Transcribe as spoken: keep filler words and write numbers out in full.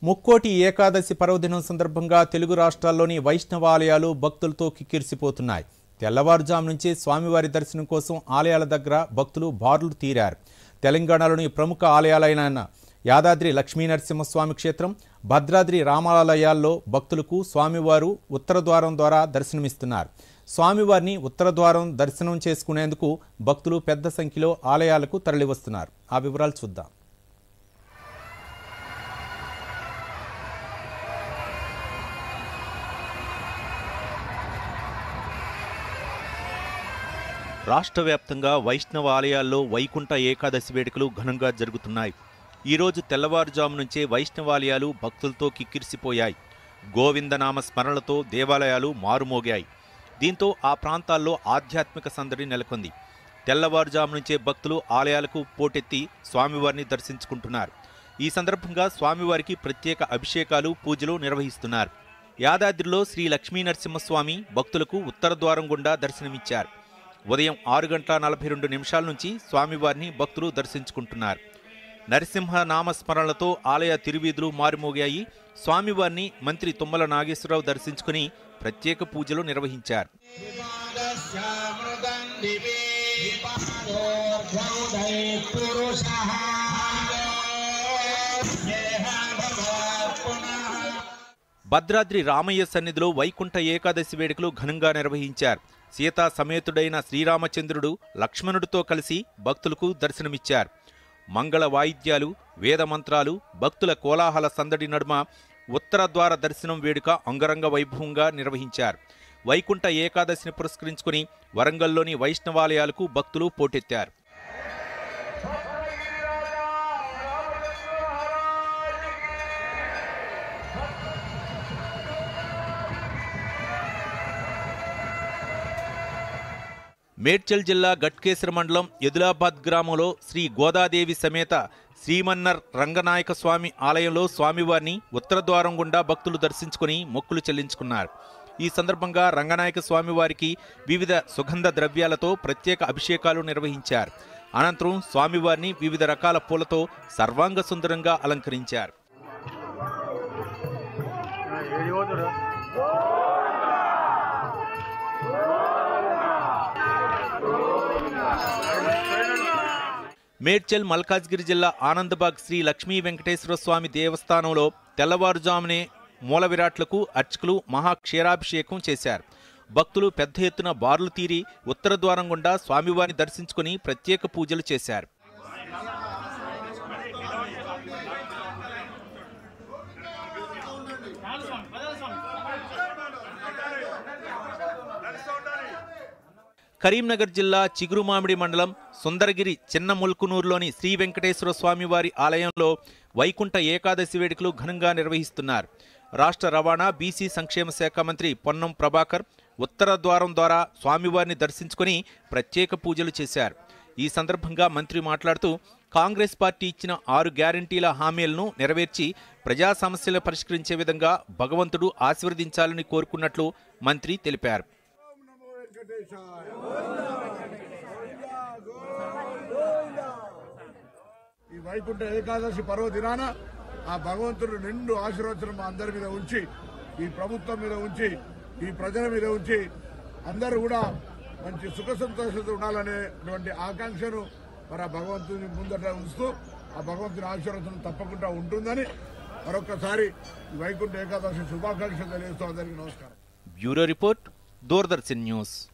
ముక్కోటి ఏకాదశి పర్వదినం సందర్భంగా తెలుగు రాష్ట్రాల్లోని వైష్ణవాలయాలు భక్తులతో కిక్కిరిసిపోతున్నాయి. తెల్లవారుజాము నుంచి స్వామివారి దర్శనం కోసం ఆలయాల దగ్గర భక్తులు బారులు తీరారు. తెలంగాణలోని ప్రముఖ ఆలయాలైన యాదాద్రి లక్ష్మీనరసింహస్వామి క్షేత్రం, భద్రాద్రి రామాలయాల్లో భక్తులకు స్వామివారు ఉత్తర ద్వారం ద్వారా దర్శనమిస్తున్నారు. స్వామివారిని ఉత్తర ద్వారం దర్శనం చేసుకునేందుకు భక్తులు పెద్ద సంఖ్యలో ఆలయాలకు తరలివస్తున్నారు. ఆ వివరాలు చూద్దాం. రాష్ట్ర వ్యాప్తంగా వైష్ణవ ఆలయాల్లో వైకుంఠ ఏకాదశి వేడుకలు ఘనంగా జరుగుతున్నాయి. ఈరోజు తెల్లవారుజాము నుంచే వైష్ణవాలయాలు భక్తులతో కిక్కిరిసిపోయాయి. గోవిందనామ స్మరణలతో దేవాలయాలు మారుమోగాయి. దీంతో ఆ ప్రాంతాల్లో ఆధ్యాత్మిక సందడి నెలకొంది. తెల్లవారుజాము నుంచే భక్తులు ఆలయాలకు పోటెత్తి స్వామివారిని దర్శించుకుంటున్నారు. ఈ సందర్భంగా స్వామివారికి ప్రత్యేక అభిషేకాలు, పూజలు నిర్వహిస్తున్నారు. యాదాద్రిలో శ్రీ లక్ష్మీనరసింహస్వామి భక్తులకు ఉత్తర ద్వారం గుండా దర్శనమిచ్చారు. ఉదయం ఆరు గంటల నలభై రెండు నిమిషాల నుంచి స్వామివారిని భక్తులు దర్శించుకుంటున్నారు. నరసింహ నామస్మరణలతో ఆలయ తిరువీధులు మారుమోగాయి. స్వామివారిని మంత్రి తుమ్మల నాగేశ్వరరావు దర్శించుకుని ప్రత్యేక పూజలు నిర్వహించారు. భద్రాద్రి రామయ్య సన్నిధిలో వైకుంఠ ఏకాదశి వేడుకలు ఘనంగా నిర్వహించారు. సీతా సమేతుడైన శ్రీరామచంద్రుడు లక్ష్మణుడితో కలిసి భక్తులకు దర్శనమిచ్చారు. మంగళ వాయిద్యాలు, వేదమంత్రాలు, భక్తుల కోలాహల సందడి నడుమ ఉత్తర ద్వార దర్శనం వేడుక అంగరంగ వైభవంగా నిర్వహించారు. వైకుంఠ ఏకాదశిని పురస్కరించుకుని వరంగల్లోని వైష్ణవాలయాలకు భక్తులు పోటెత్తారు. మేడ్చల్ జిల్లా గట్కేసర మండలం యదులాబాద్ గ్రామంలో శ్రీ గోదాదేవి సమేత శ్రీమన్నర్ రంగనాయక స్వామి ఆలయంలో స్వామివారిని ఉత్తర ద్వారం గుండా భక్తులు దర్శించుకుని మొక్కులు చెల్లించుకున్నారు. ఈ సందర్భంగా రంగనాయక స్వామివారికి వివిధ సుగంధ ద్రవ్యాలతో ప్రత్యేక అభిషేకాలు నిర్వహించారు. అనంతరం స్వామివారిని వివిధ రకాల పూలతో సర్వాంగ సుందరంగా అలంకరించారు. మేడ్చల్ మల్కాజ్గిరి జిల్లా ఆనందబాగ్ శ్రీ లక్ష్మీ వెంకటేశ్వర స్వామి దేవస్థానంలో తెల్లవారుజామునే మూల విరాట్లకు అర్చకులు మహాక్షీరాభిషేకం చేశారు. భక్తులు పెద్ద ఎత్తున బారులు తీరి ఉత్తర ద్వారం గుండా స్వామివారిని దర్శించుకుని ప్రత్యేక పూజలు చేశారు. కరీంనగర్ జిల్లా చిగురుమామిడి మండలం సుందరగిరి చిన్న ముల్కునూరులోని శ్రీ వెంకటేశ్వర స్వామివారి ఆలయంలో వైకుంఠ ఏకాదశి వేడుకలు ఘనంగా నిర్వహిస్తున్నారు. రాష్ట్ర రవాణా, బీసీ సంక్షేమ శాఖ మంత్రి పొన్నం ప్రభాకర్ ఉత్తర ద్వారం ద్వారా స్వామివారిని దర్శించుకుని ప్రత్యేక పూజలు చేశారు. ఈ సందర్భంగా మంత్రి మాట్లాడుతూ కాంగ్రెస్ పార్టీ ఇచ్చిన ఆరు గ్యారంటీల హామీలను నెరవేర్చి ప్రజా సమస్యలు పరిష్కరించే విధంగా భగవంతుడు ఆశీర్వదించాలని కోరుకున్నట్లు మంత్రి తెలిపారు. ఈ వైకుంఠ ఏకాదశి పర్వదినాన ఆ భగవంతుడు నిండు ఆశీర్వచనం అందరి మీద ఉంచి, ఈ ప్రభుత్వం మీద ఉంచి, ఈ ప్రజల మీద ఉంచి అందరూ కూడా మంచి సుఖ సంతోషంతో ఉండాలనేటువంటి ఆకాంక్షను మరి ఆ భగవంతుని ముందట ఉంచుతూ ఆ భగవంతుని ఆశీర్వచనం తప్పకుండా ఉంటుందని మరొకసారి వైకుంఠ ఏకాదశి శుభాకాంక్షలు తెలియజేస్తూ అందరికీ నమస్కారం. Bureau report, Doordarshan news.